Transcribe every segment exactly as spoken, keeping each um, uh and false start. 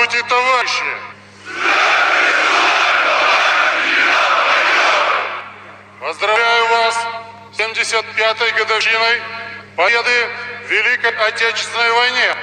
Здравствуйте, товарищи! Поздравляю вас с семьдесят пятой годовщиной победы в Великой Отечественной войне.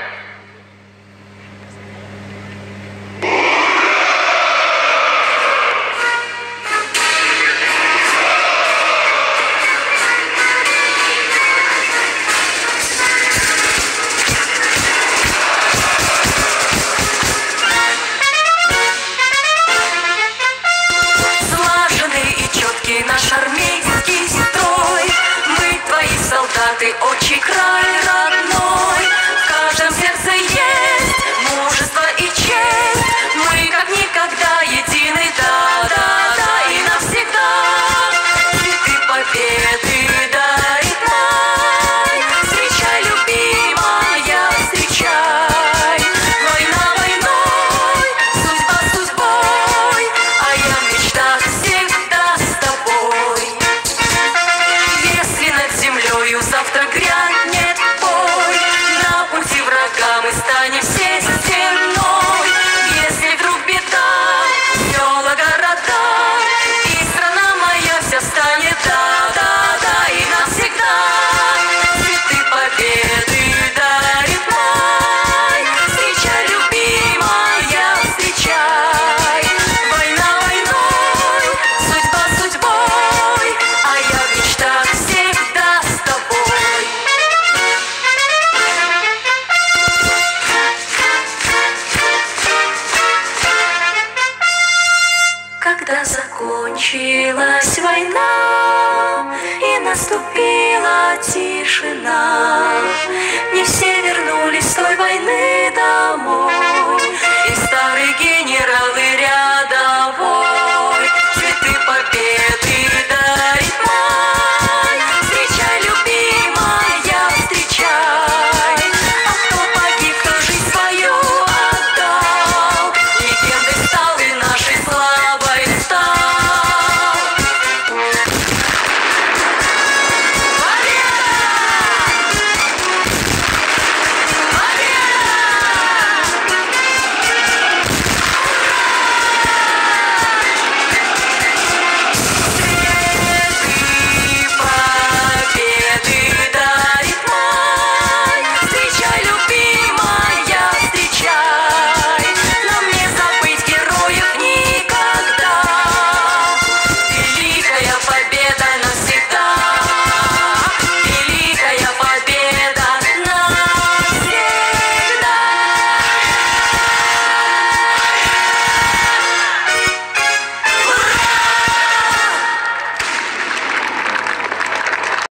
Наш армейский строй, мы твои солдаты, отчий край родной. В каждом сердце есть мужество и честь. Мы как никогда едины, да-да-да, и навсегда. Цветы победы дарит май. Встречай, любимая, встречай. Война войной, судьба судьбой, а я в мечтах всегда с тобой. Если над землею завтра грянет бой, на пути врага мы станем всей стеной. Если вдруг беда, села, города, и страна моя вся станет, да-да-да, и навсегда. Цветы победы дарит май. Встречай, любимая, встречай. Война войной, судьба судьбой, а я в мечтах всегда с тобой. Когда закончилась война и наступила тишина, не все